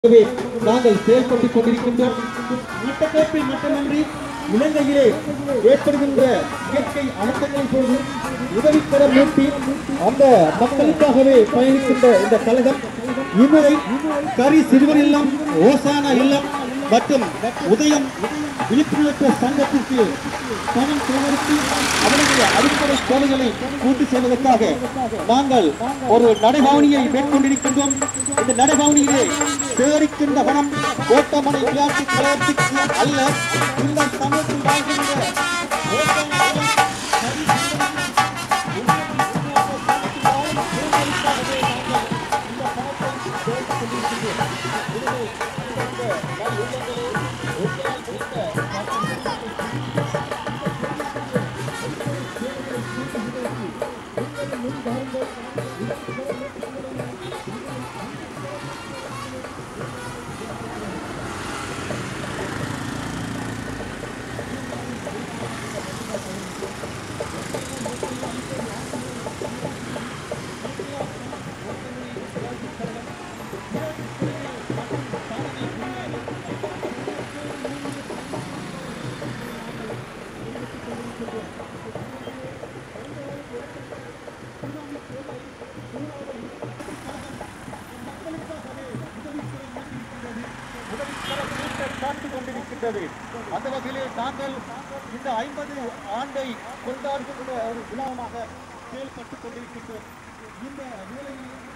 நாங்கள் செயல்பட்டுக் கொண்டிருக்கின்றோம். மட்டக்களப்பில் மட்டுமின்றி இலங்கையிலே ஏற்படுகின்ற இயற்கை அனர்த்தங்களை போது உதவிக்கரம் நீட்டி அந்த மக்களுக்காகவே பயணிக்கின்ற இந்த கழகம் இம்முறை கரி சிறுவர் இல்லம், ஓசானா இல்லம் மற்றும் உதயம் விழிப்புணர்வு சங்கத்திற்கு பணம் சேகரித்து அவருடைய அடிப்படை தேவைகளை பூர்த்தி செய்வதற்காக நாங்கள் ஒரு நடைபவனியை மேற்கொண்டிருக்கின்றோம். இந்த நடைபவனியிலே சேகரிக்கின்ற பணம் கோட்டமனை விளையாட்டு கழகத்திற்கு அல்ல, இந்த சமூகத்தில் வாழ்கின்ற அந்த வகையிலே நாங்கள் இந்த 50 ஆண்டை கொண்டாடுகின்ற ஒரு விழாவாக செயல்பட்டுக் கொண்டிருக்கின்றோம். இந்த வேளையில்